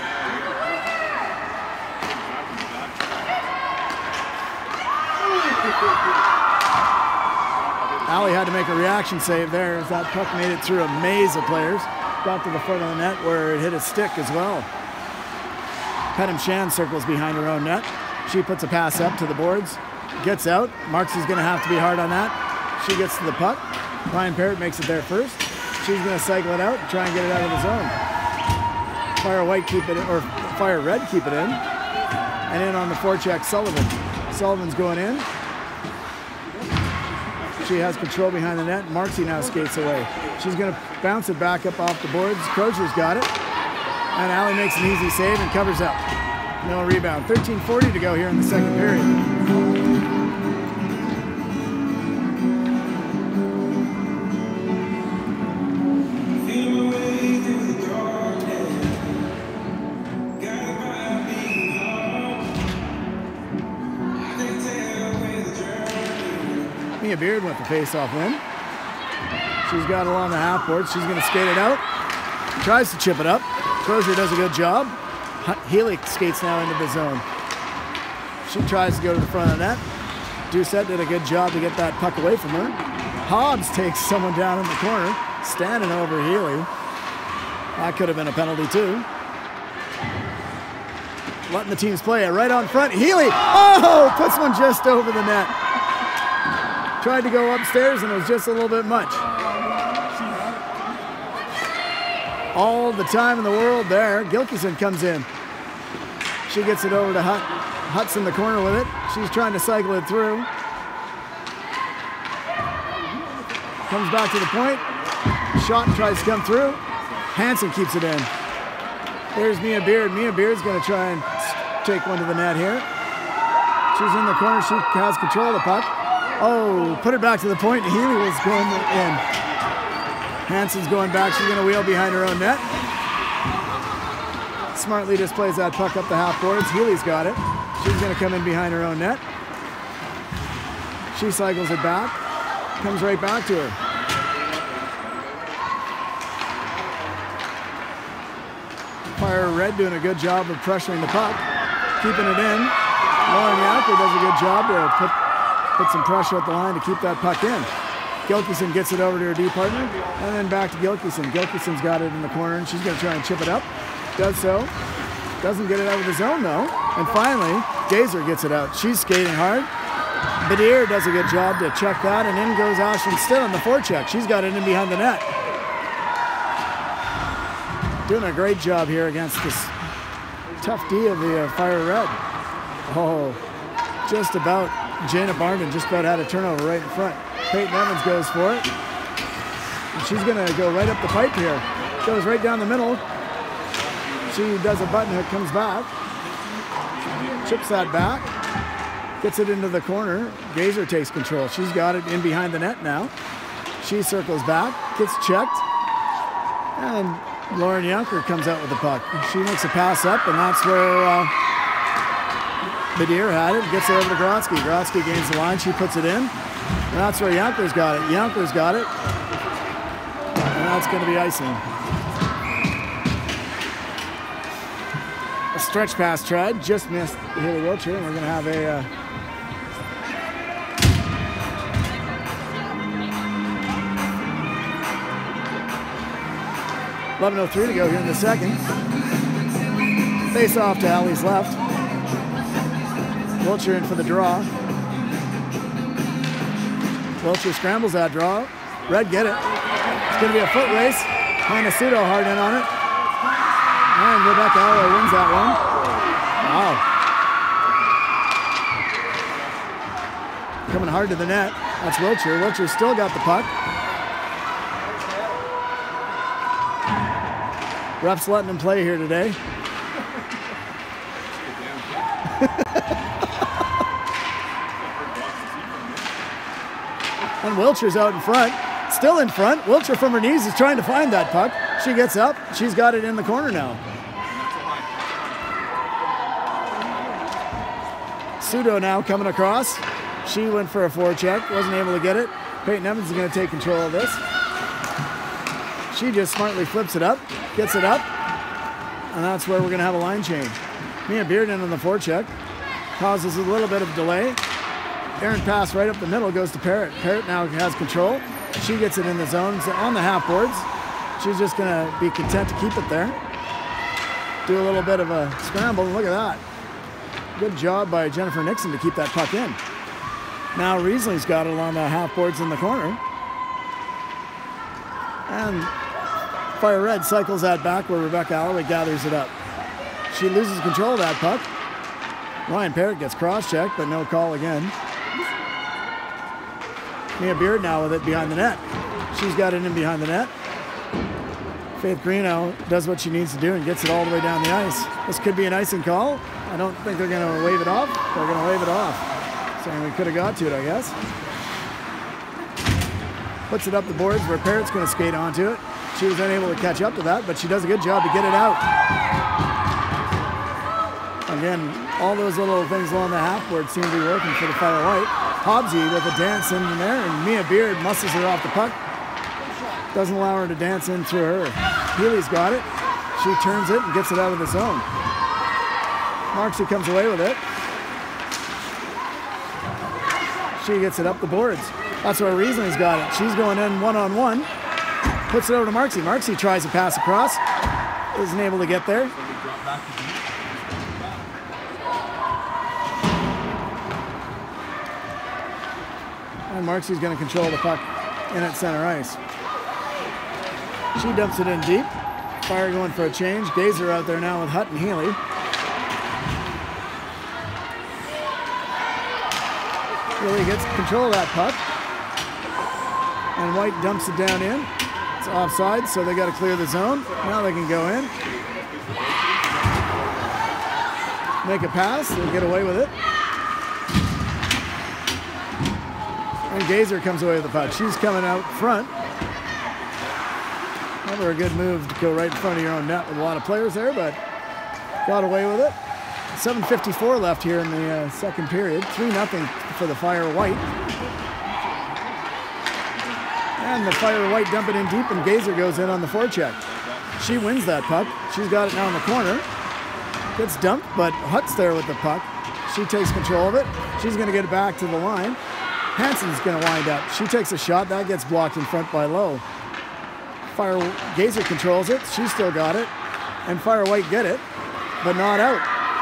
Allie had to make a reaction save there as that puck made it through a maze of players. Got to the front of the net where it hit a stick as well. Pedam Shan circles behind her own net. She puts a pass up to the boards. Gets out. Marks is going to have to be hard on that. She gets to the puck. Ryan Parrott makes it there first. She's going to cycle it out and try and get it out of the zone. Fire White keep it in, or Fire Red keep it in. And in on the forecheck, Sullivan. Sullivan's going in. She has control behind the net. Marksy now skates away. She's going to bounce it back up off the boards. Crozier's got it. And Allie makes an easy save and covers up. No rebound. 13:40 to go here in the second period. Mia Beard with the face-off win. She's got it along the half board. She's going to skate it out. Tries to chip it up. Crozier does a good job. Healy skates now into the zone. She tries to go to the front of the net. Doucette did a good job to get that puck away from her. Hobbs takes someone down in the corner, standing over Healy. That could have been a penalty too. Letting the teams play it right on front. Healy, oh, puts one just over the net. Tried to go upstairs and it was just a little bit much. All the time in the world there. Gilkison comes in. She gets it over to Hutt. Hutt's in the corner with it. She's trying to cycle it through. Comes back to the point. Shot tries to come through. Hansen keeps it in. There's Mia Beard. Mia Beard's going to try and take one to the net here. She's in the corner. She has control of the puck. Oh, put it back to the point. Healy was going in. Hansen's going back. She's going to wheel behind her own net. Smartly just plays that puck up the half boards. Healy's got it. She's going to come in behind her own net. She cycles it back. Comes right back to her. Fire Red doing a good job of pressuring the puck. Keeping it in. Lauren Yacker does a good job to put some pressure at the line to keep that puck in. Gilkison gets it over to her D partner, and then back to Gilkison. Gilkison's got it in the corner, and she's going to try and chip it up. Does so. Doesn't get it out of the zone, though. And finally, Gazer gets it out. She's skating hard. Badier does a good job to check that, and in goes Ashlyn Still in the forecheck. She's got it in behind the net. Doing a great job here against this tough D of the Fire Red. Oh, just about. Jana Barnden just about had a turnover right in front. Peyton Evans goes for it. And she's going to go right up the pipe here. Goes right down the middle. She does a button hook, comes back. Chips that back. Gets it into the corner. Gazer takes control. She's got it in behind the net now. She circles back, gets checked. And Lauren Yunker comes out with the puck. She makes a pass up, and that's where Badier had it. Gets it over to Grotsky. Grotsky gains the line. She puts it in. And that's where Yunker's got it. Yunker's got it. And that's going to be icing. A stretch pass tried. Just missed Haley Wiltshire. And we're going to have a... 11:03 to go here in the second. Face off to Allie's left. Wiltshire in for the draw. Wiltshire scrambles that draw. Red get it. It's going to be a foot race. Hannah Sudo hard in on it. And Rebecca Alley wins that one. Wow. Coming hard to the net. That's Wiltshire. Wiltshire still got the puck. Ref's letting him play here today. And Wiltshire's out in front. Still in front. Wiltshire from her knees is trying to find that puck. She gets up. She's got it in the corner now. Sudo now coming across. She went for a forecheck. Wasn't able to get it. Peyton Evans is going to take control of this. She just smartly flips it up. Gets it up, and that's where we're going to have a line change. Mia Bearden on the forecheck. Causes a little bit of delay. Aaron pass right up the middle, goes to Parrott. Parrott now has control. She gets it in the zone on the half boards. She's just going to be content to keep it there. Do a little bit of a scramble. Look at that. Good job by Jennifer Nixon to keep that puck in. Now Riesling's got it along the half boards in the corner. And Fire Red cycles that back where Rebecca Alloway gathers it up. She loses control of that puck. Ryan Parrott gets cross-checked, but no call again. Mia Beard now with it behind the net. She's got it in behind the net. Faith Greeno does what she needs to do and gets it all the way down the ice. This could be an icing call. I don't think they're going to wave it off. They're going to wave it off. Saying we could have got to it, I guess. Puts it up the boards where Parrott's going to skate onto it. She was unable to catch up to that, but she does a good job to get it out. And Again, all those little things along the half-board seem to be working for the Fire White. Hobbsy with a dance in there, and Mia Beard muscles her off the puck. Doesn't allow her to dance in through her. Healy's got it. She turns it and gets it out of the zone. Marksy comes away with it. She gets it up the boards. That's where Riesling's got it. She's going in one-on-one. Puts it over to Marksy. Marksy tries to pass across. Isn't able to get there. And Marksy's going to control the puck in at center ice. She dumps it in deep. Fire going for a change. Gazer out there now with Hutt and Healy. Healy gets control of that puck. And White dumps it down in. It's offside, so they got to clear the zone. Now they can go in. Make a pass. They'll get away with it. And Gazer comes away with the puck. She's coming out front. Never a good move to go right in front of your own net with a lot of players there, but got away with it. 7:54 left here in the second period. 3-0 for the Fire White. And the Fire White dump it in deep, and Gazer goes in on the forecheck. She wins that puck. She's got it now in the corner. Gets dumped, but Hutt's there with the puck. She takes control of it. She's going to get it back to the line. Hansen's going to wind up. She takes a shot. That gets blocked in front by Lowe. Gazer controls it. She's still got it. And Fire White get it, but not out.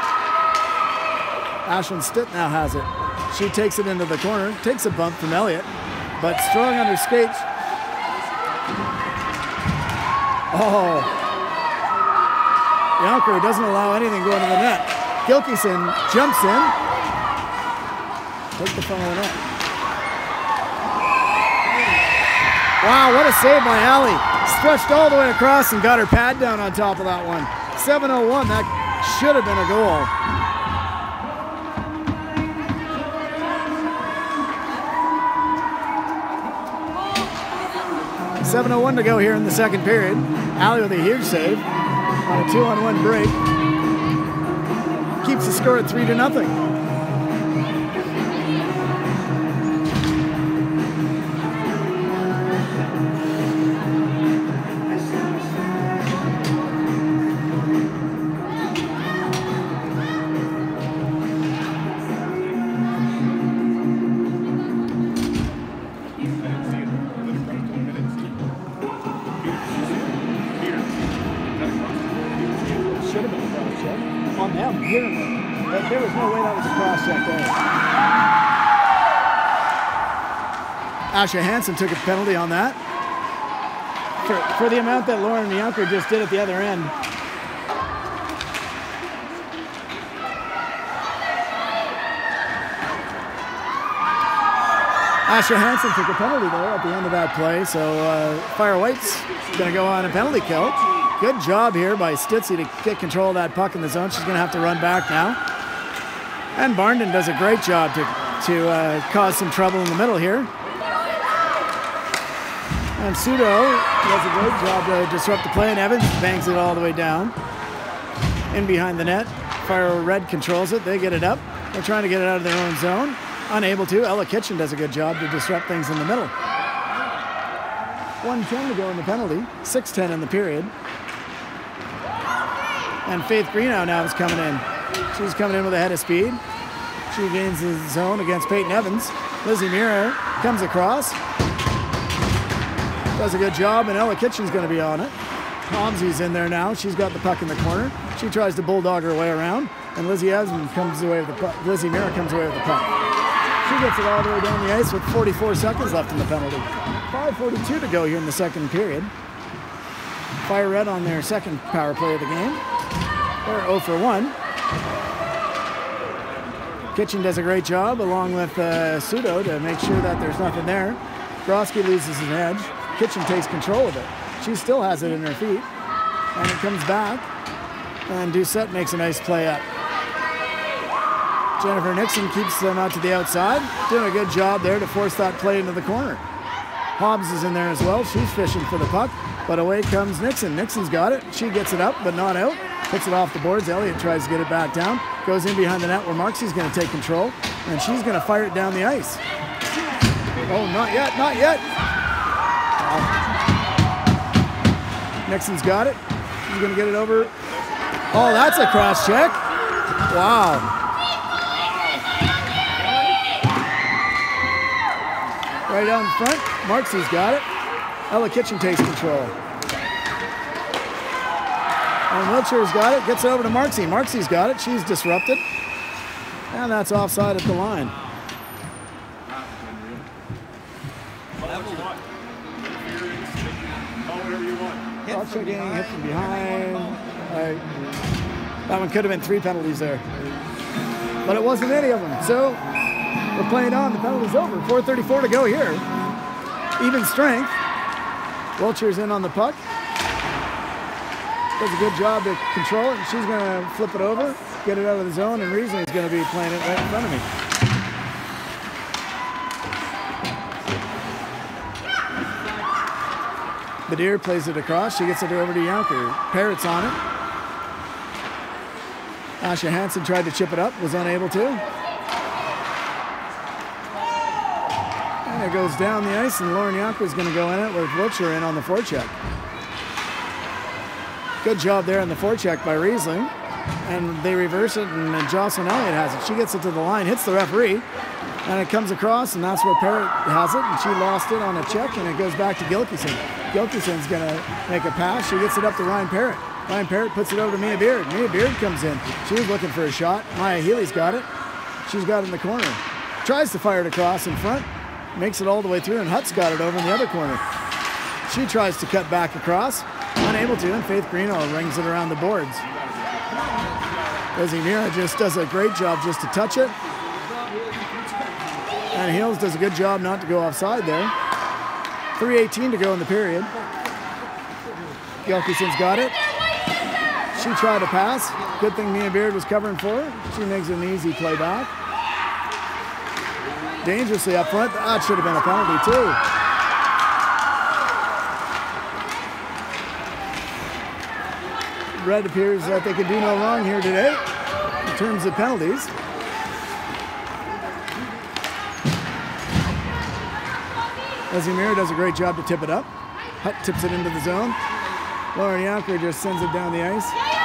Ashlyn Stitt now has it. She takes it into the corner. Takes a bump from Elliott, but strong under skates. Oh. Yonker doesn't allow anything going to the net. Gilkison jumps in. Take the funnel net. Wow, what a save by Allie. Stretched all the way across and got her pad down on top of that one. 7:01, that should have been a goal. .7:01 to go here in the second period. Allie with a huge save on a 2-on-1 break. Keeps the score at 3-0. There was no way that was a cross check there. Asha Hansen took a penalty on that. For the amount that Lauren Yonker just did at the other end. Asha Hansen took a penalty there at the end of that play, so Fire White's going to go on a penalty kill. Good job here by Stitzy to get control of that puck in the zone. She's going to have to run back now. And Barnden does a great job to cause some trouble in the middle here. And Sudo does a great job to disrupt the play, and Evans bangs it all the way down. In behind the net. Fire Red controls it. They get it up. They're trying to get it out of their own zone. Unable to. Ella Kitchen does a good job to disrupt things in the middle. 1:10 to go in the penalty. 6:10 in the period. And Faith Greenow now is coming in. She's coming in with a head of speed. She gains the zone against Peyton Evans. Lizzie Mira comes across. Does a good job, and Ella Kitchen's going to be on it. Homsey's in there now. She's got the puck in the corner. She tries to bulldog her way around, and Lizzie Mira comes away with the puck. She gets it all the way down the ice with 44 seconds left in the penalty. 5:42 to go here in the second period. Fire Red on their second power play of the game. They're 0 for 1. Kitchen does a great job along with Sudo to make sure that there's nothing there. Grosky loses his edge. Kitchen takes control of it. She still has it in her feet. And it comes back. And Doucette makes a nice play up. Jennifer Nixon keeps them out to the outside. Doing a good job there to force that play into the corner. Hobbs is in there as well. She's fishing for the puck. But away comes Nixon. Nixon's got it. She gets it up, but not out. Picks it off the boards. Elliott tries to get it back down. Goes in behind the net where Marksy's going to take control. And she's going to fire it down the ice. Oh, not yet, not yet. Nixon's got it. He's going to get it over. Oh, that's a cross check. Wow. Right out in front. Marksy's got it. Ella Kitchen takes control. And Wiltshire's got it. Gets it over to Marksy. Marksy's got it. She's disrupted. And that's offside at the line. Checking, hit from behind. That one could have been 3 penalties there. But it wasn't any of them. So we're playing on. The penalty's over. 4:34 to go here. Even strength. Wiltshire's in on the puck. Does a good job to control it. And she's going to flip it over, get it out of the zone, and Riesling's going to be playing it right in front of me. Badir plays it across. She gets it over to Yonker. Parrott's on it. Asha Hansen tried to chip it up, was unable to. And it goes down the ice, and Lauren Yonker is going to go in it with Wiltshire in on the forecheck. Good job there on the forecheck by Riesling. And they reverse it, and Jocelyn Elliott has it. She gets it to the line, hits the referee, and it comes across, and that's where Parrott has it, and she lost it on a check, and it goes back to Gilkison. Gilkison's going to make a pass. She gets it up to Ryan Parrott. Ryan Parrott puts it over to Mia Beard. Mia Beard comes in. She was looking for a shot. Maya Healy's got it. She's got it in the corner. Tries to fire it across in front. Makes it all the way through, and Hutt's got it over in the other corner. She tries to cut back across. Unable to, and Faith Greeno rings it around the boards. Lizzie Mira just does a great job just to touch it. And Hills does a good job not to go offside there. 3:18 to go in the period. Gilkison's got it. She tried to pass. Good thing Mia Beard was covering for her. She makes an easy play back. Dangerously up front. That should have been a penalty too. Red appears that they can do no wrong here today in terms of penalties. Leslie Mira does a great job to tip it up. Hutt tips it into the zone. Lauren Yonker just sends it down the ice.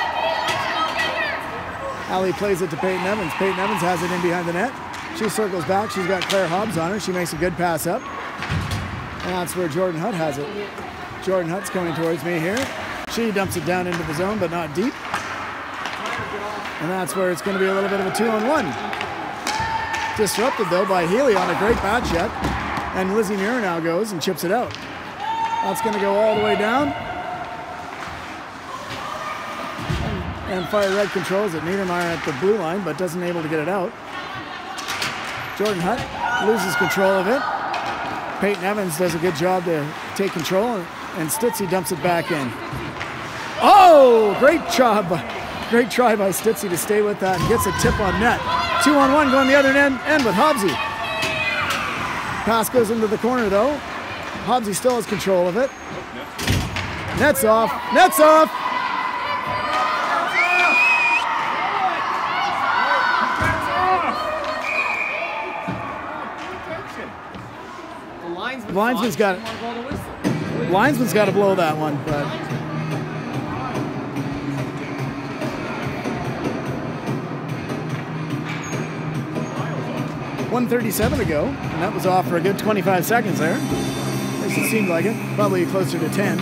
Allie plays it to Peyton Evans. Peyton Evans has it in behind the net. She circles back. She's got Claire Hobbs on her. She makes a good pass up. And that's where Jordan Hutt has it. Jordan Hutt's coming towards me here. She dumps it down into the zone, but not deep. And that's where it's going to be a little bit of a 2-on-1. Disrupted, though, by Healy on a great back check. And Lizzie Muir now goes and chips it out. That's going to go all the way down. And Fire Red controls it. Niedermeyer at the blue line, but doesn't able to get it out. Jordan Hutt loses control of it. Peyton Evans does a good job to take control, and Stitzy dumps it back in. Oh, great job. Great try by Stitzy to stay with that and gets a tip on net. 2-on-1 going the other end with Hobbsy. Pass goes into the corner though. Hobbsy still has control of it. Net's off. Net's off. Linesman's got it. Linesman's got to blow that one, but. .137 to go, and that was off for a good 25 seconds there. At least it seemed like it, probably closer to 10.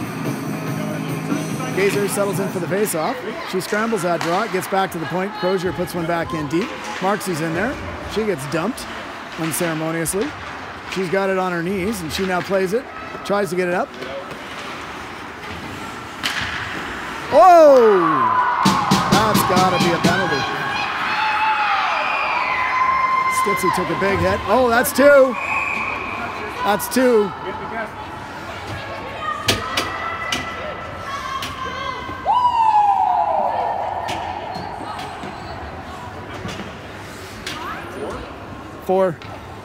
Gazer settles in for the face-off. She scrambles that draw, gets back to the point. Crozier puts one back in deep. Marksy's in there. She gets dumped unceremoniously. She's got it on her knees, and she now plays it. Tries to get it up. Oh! That's got to be a penalty. Stitzy took a big hit. Oh, that's two. That's two. Four.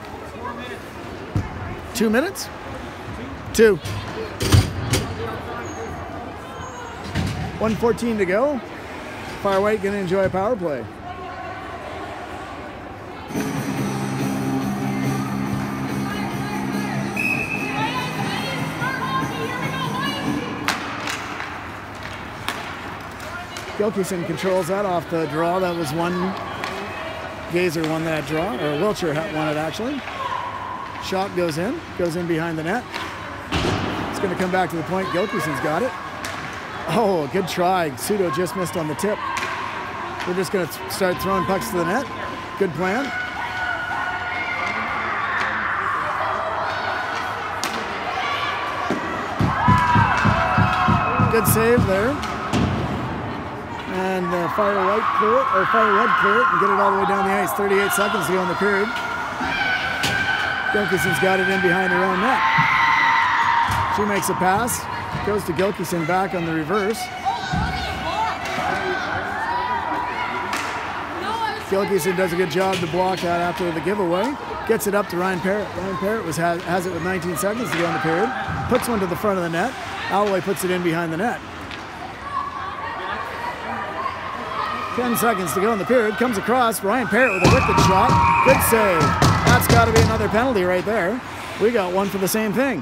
2 minutes? 2. 1:14 to go. Fire White going to enjoy a power play. Gilkyson controls that off the draw. That was one. Gazer won that draw, or Wiltshire won it actually. Shot goes in behind the net. It's going to come back to the point. Gilkyson's got it. Oh, good try. Pseudo just missed on the tip. We're just going to start throwing pucks to the net. Good plan. Good save there. And Fire White clear it, or Fire Red clear it, and get it all the way down the ice. 38 seconds to go in the period. Gilkyson's got it in behind her own net. She makes a pass, goes to Gilkyson back on the reverse. Gilkyson does a good job to block that after the giveaway. Gets it up to Ryan Parrott. Ryan Parrott has it with 19 seconds to go in the period. Puts one to the front of the net. Alloway puts it in behind the net. 10 seconds to go in the period. Comes across. Ryan Parrott with a wicked shot. Good save. That's got to be another penalty right there. We got one for the same thing.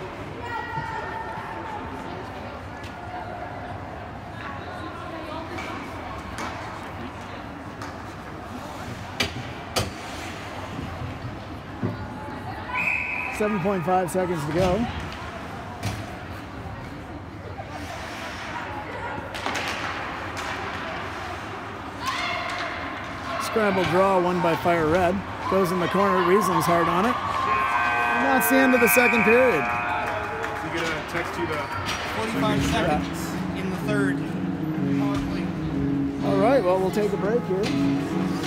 .5 seconds to go. Scramble draw won by Fire Red. Goes in the corner. Riesling's hard on it. And that's the end of the second period. You get a text you the 45 seconds in the third. All right, well, we'll take a break here.